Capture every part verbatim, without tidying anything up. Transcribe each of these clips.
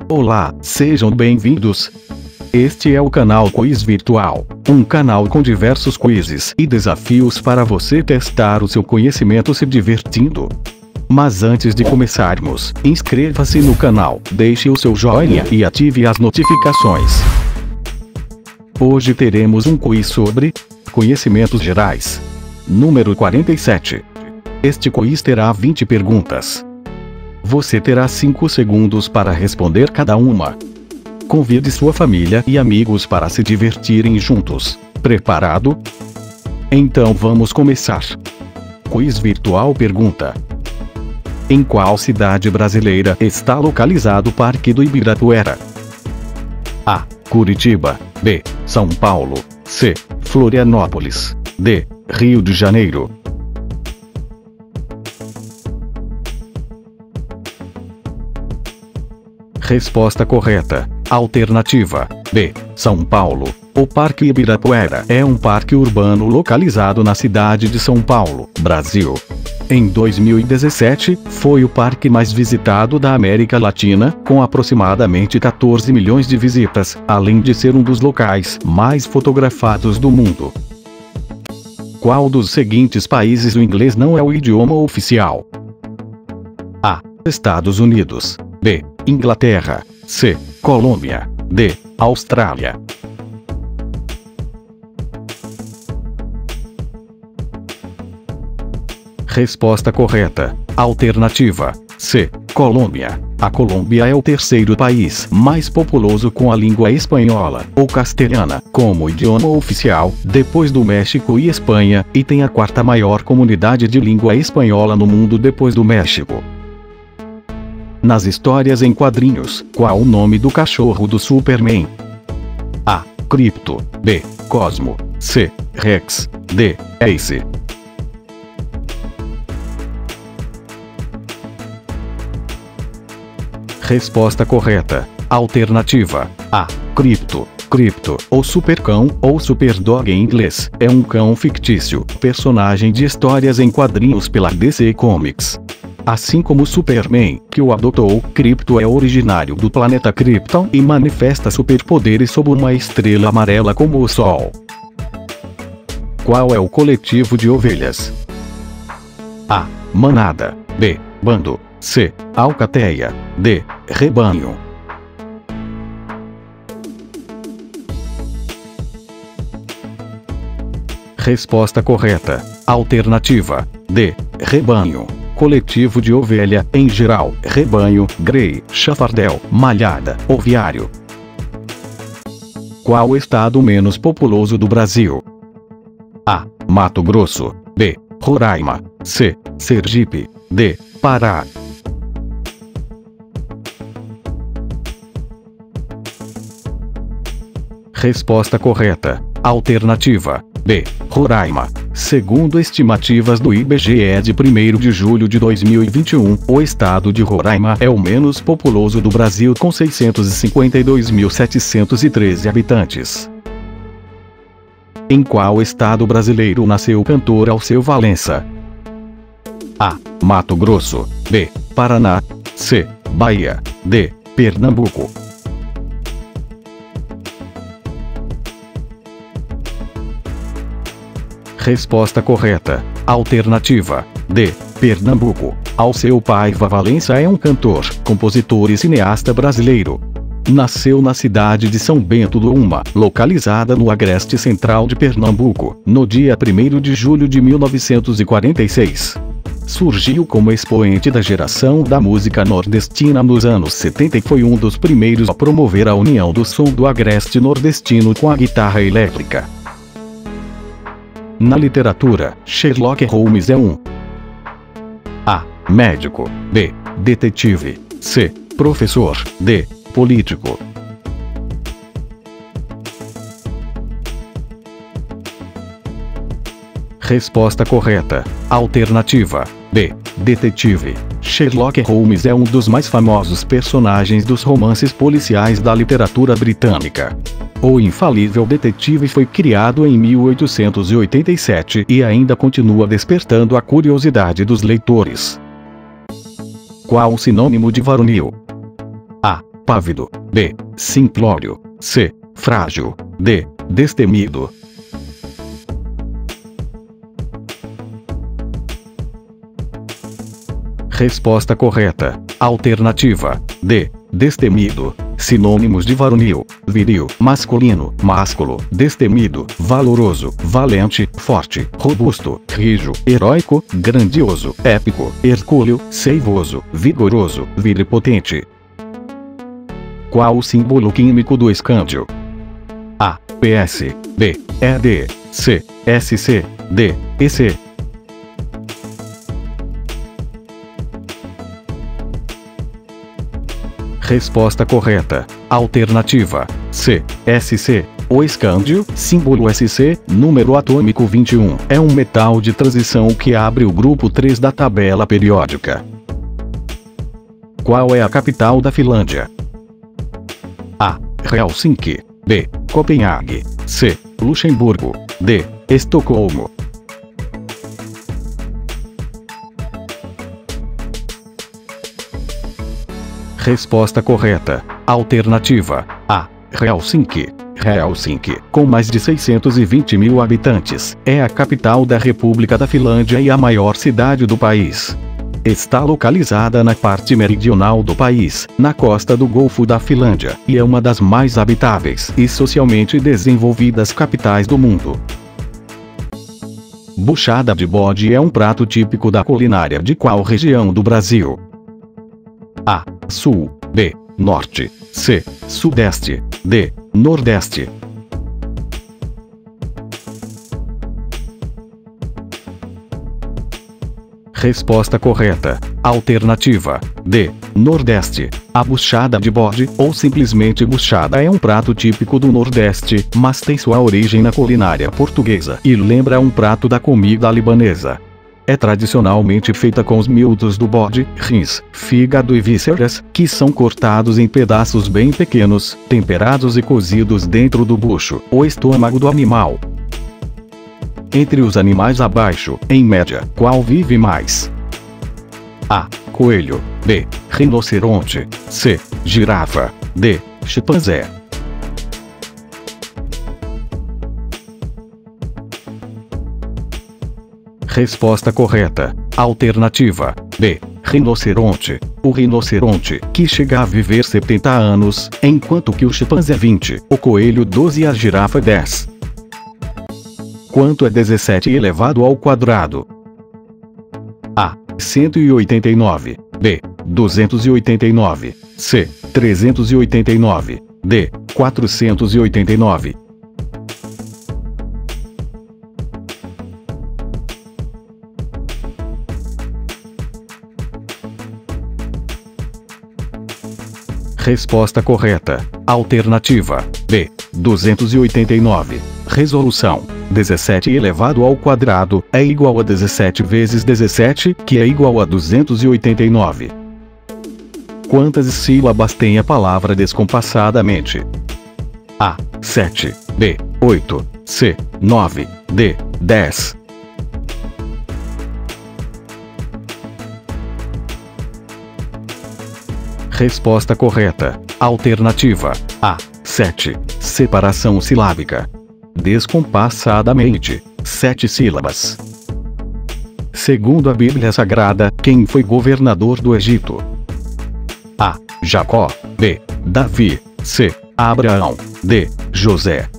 Olá, sejam bem-vindos. Este é o canal Quiz Virtual, um canal com diversos quizzes e desafios para você testar o seu conhecimento se divertindo. Mas antes de começarmos, inscreva-se no canal, deixe o seu joinha e ative as notificações. Hoje teremos um quiz sobre conhecimentos gerais. Número quarenta e sete. Este quiz terá vinte perguntas. Você terá cinco segundos para responder cada uma. Convide sua família e amigos para se divertirem juntos. Preparado? Então vamos começar. Quiz Virtual pergunta: em qual cidade brasileira está localizado o Parque do Ibirapuera? A. Curitiba. B. São Paulo. C. Florianópolis. D. Rio de Janeiro. Resposta correta. Alternativa B. São Paulo. O Parque Ibirapuera é um parque urbano localizado na cidade de São Paulo, Brasil. Em dois mil e dezessete, foi o parque mais visitado da América Latina, com aproximadamente quatorze milhões de visitas, além de ser um dos locais mais fotografados do mundo. Qual dos seguintes países o inglês não é o idioma oficial? A. Estados Unidos. B. Inglaterra. C. Colômbia. D. Austrália. Resposta correta. Alternativa C. Colômbia. A Colômbia é o terceiro país mais populoso com a língua espanhola ou castelhana como idioma oficial, depois do México e Espanha, e tem a quarta maior comunidade de língua espanhola no mundo depois do México. Nas histórias em quadrinhos, qual o nome do cachorro do Superman? A. Krypto. B. Cosmo. C. Rex. D. Ace. Resposta correta. Alternativa A. Krypto. Krypto, ou Supercão, ou Superdog em inglês, é um cão fictício, personagem de histórias em quadrinhos pela D C Comics. Assim como Superman, que o adotou, Krypto é originário do planeta Krypton e manifesta superpoderes sob uma estrela amarela como o Sol. Qual é o coletivo de ovelhas? A. Manada. B. Bando. C. Alcateia. D. Rebanho. Resposta correta. Alternativa D. Rebanho. Coletivo de ovelha, em geral, rebanho, grey, chafardel, malhada, oviário. Qual o estado menos populoso do Brasil? A. Mato Grosso. B. Roraima. C. Sergipe. D. Pará. Resposta correta. Alternativa B. Roraima. Segundo estimativas do I B G E de primeiro de julho de dois mil e vinte e um, o estado de Roraima é o menos populoso do Brasil com seiscentos e cinquenta e dois mil setecentos e treze habitantes. Em qual estado brasileiro nasceu o cantor Alceu Valença? A. Mato Grosso. B. Paraná. C. Bahia. D. Pernambuco. Resposta correta. Alternativa D. Pernambuco. Alceu Paiva Valença é um cantor, compositor e cineasta brasileiro. Nasceu na cidade de São Bento do Uma, localizada no agreste central de Pernambuco, no dia primeiro de julho de mil novecentos e quarenta e seis. Surgiu como expoente da geração da música nordestina nos anos setenta e foi um dos primeiros a promover a união do som do agreste nordestino com a guitarra elétrica. Na literatura, Sherlock Holmes é um A. Médico. B. Detetive. C. Professor. D. Político. Resposta correta. Alternativa B. Detetive. Sherlock Holmes é um dos mais famosos personagens dos romances policiais da literatura britânica. O infalível detetive foi criado em mil oitocentos e oitenta e sete e ainda continua despertando a curiosidade dos leitores. Qual o sinônimo de varonil? A. pávido, B. simplório, C. frágil, D. destemido. Resposta correta. Alternativa D. Destemido. Sinônimos de varonil: viril, masculino, másculo, destemido, valoroso, valente, forte, robusto, rijo, heróico, grandioso, épico, hercúleo, seivoso, vigoroso, viripotente. Qual o símbolo químico do escândio? A. P S, B. E D, C. S C, D. E C. Resposta correta. Alternativa C. S C. O escândio, símbolo S C, número atômico vinte e um, é um metal de transição que abre o grupo três da tabela periódica. Qual é a capital da Finlândia? A. Helsinki, B. Copenhague, C. Luxemburgo, D. Estocolmo. Resposta correta. Alternativa A. Helsinki. Helsinki, com mais de seiscentos e vinte mil habitantes, é a capital da República da Finlândia e a maior cidade do país. Está localizada na parte meridional do país, na costa do Golfo da Finlândia, e é uma das mais habitáveis e socialmente desenvolvidas capitais do mundo. Buchada de bode é um prato típico da culinária de qual região do Brasil? A. Sul, B. Norte, C. Sudeste, D. Nordeste. Resposta correta. Alternativa D. Nordeste. A buchada de bode, ou simplesmente buchada, é um prato típico do Nordeste, mas tem sua origem na culinária portuguesa e lembra um prato da comida libanesa. É tradicionalmente feita com os miúdos do bode, rins, fígado e vísceras, que são cortados em pedaços bem pequenos, temperados e cozidos dentro do bucho, o estômago do animal. Entre os animais abaixo, em média, qual vive mais? A. Coelho, B. Rinoceronte, C. Girafa, D. Chimpanzé. Resposta correta. Alternativa B. Rinoceronte. O rinoceronte, que chega a viver setenta anos, enquanto que o chimpanzé vinte, o coelho doze e a girafa dez. Quanto é dezessete elevado ao quadrado? A. cento e oitenta e nove, B. duzentos e oitenta e nove, C. trezentos e oitenta e nove, D. quatrocentos e oitenta e nove. Resposta correta. Alternativa B. duzentos e oitenta e nove. Resolução: dezessete elevado ao quadrado é igual a dezessete vezes dezessete, que é igual a duzentos e oitenta e nove. Quantas sílabas tem a palavra descompassadamente? A. sete, B. oito, C. nove, D. dez. Resposta correta. Alternativa A. sete. Separação silábica. Descompassadamente. Sete sílabas. Segundo a Bíblia Sagrada, quem foi governador do Egito? A. Jacó, B. Davi, C. Abraão, D. José.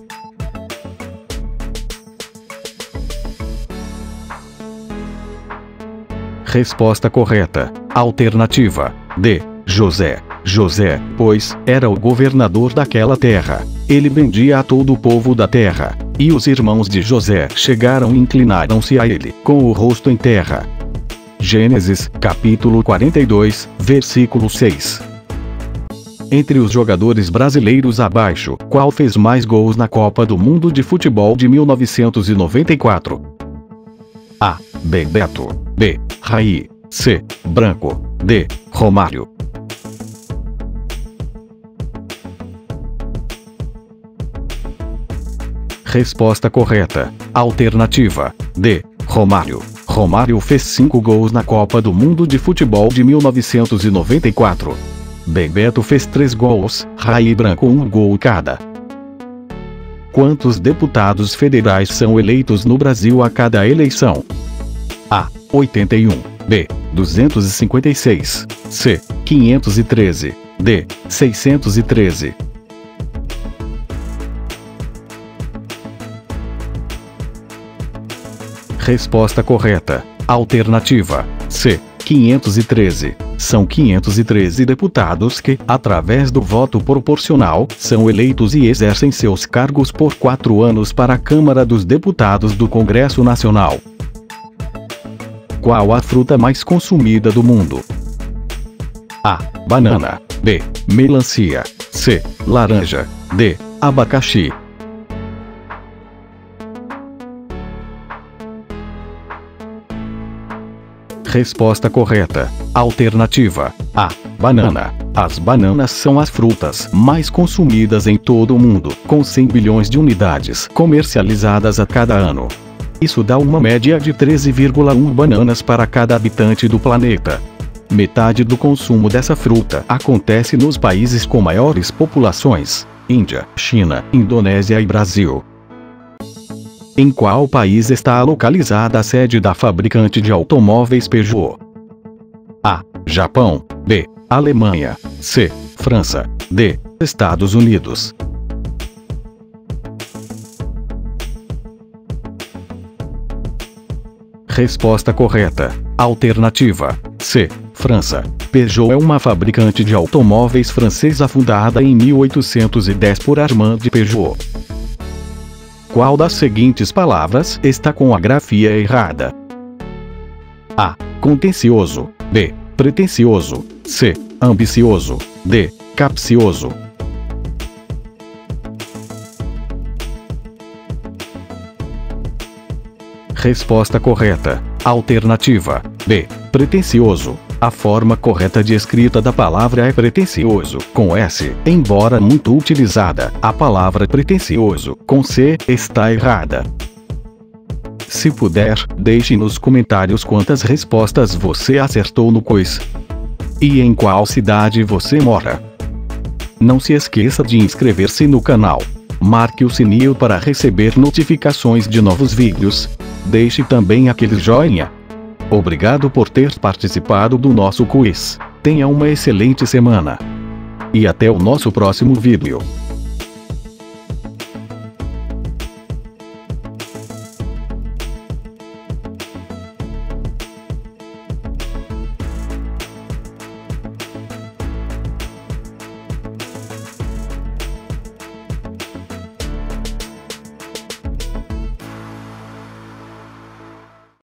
Resposta correta. Alternativa D. José. José, pois, era o governador daquela terra. Ele vendia a todo o povo da terra. E os irmãos de José chegaram e inclinaram-se a ele, com o rosto em terra. Gênesis, capítulo quarenta e dois, versículo seis. Entre os jogadores brasileiros abaixo, qual fez mais gols na Copa do Mundo de Futebol de mil novecentos e noventa e quatro? A. Bebeto, B. Raí, C. Branco, D. Romário. Resposta correta. Alternativa D. Romário. Romário fez cinco gols na Copa do Mundo de Futebol de mil novecentos e noventa e quatro. Bebeto fez três gols, Raí Branco um gol cada. Quantos deputados federais são eleitos no Brasil a cada eleição? A. oitenta e um. B. duzentos e cinquenta e seis. C. quinhentos e treze. D. seiscentos e treze. Resposta correta. Alternativa C. quinhentos e treze. São quinhentos e treze deputados que, através do voto proporcional, são eleitos e exercem seus cargos por quatro anos para a Câmara dos Deputados do Congresso Nacional. Qual a fruta mais consumida do mundo? A. Banana. B. Melancia. C. Laranja. D. Abacaxi. Resposta correta. Alternativa A. Banana. As bananas são as frutas mais consumidas em todo o mundo, com cem bilhões de unidades comercializadas a cada ano. Isso dá uma média de treze vírgula um bananas para cada habitante do planeta. Metade do consumo dessa fruta acontece nos países com maiores populações: Índia, China, Indonésia e Brasil. Em qual país está localizada a sede da fabricante de automóveis Peugeot? A. Japão. B. Alemanha. C. França. D. Estados Unidos. Resposta correta. Alternativa C. França. Peugeot é uma fabricante de automóveis francesa fundada em mil oitocentos e dez por Armand Peugeot. Qual das seguintes palavras está com a grafia errada? A. Contencioso. B. Pretensioso. C. Ambicioso. D. Capcioso. Resposta correta. Alternativa B. Pretensioso. A forma correta de escrita da palavra é pretensioso, com S, embora muito utilizada. A palavra pretensioso, com C, está errada. Se puder, deixe nos comentários quantas respostas você acertou no quiz. E em qual cidade você mora. Não se esqueça de inscrever-se no canal. Marque o sininho para receber notificações de novos vídeos. Deixe também aquele joinha. Obrigado por ter participado do nosso quiz. Tenha uma excelente semana. E até o nosso próximo vídeo.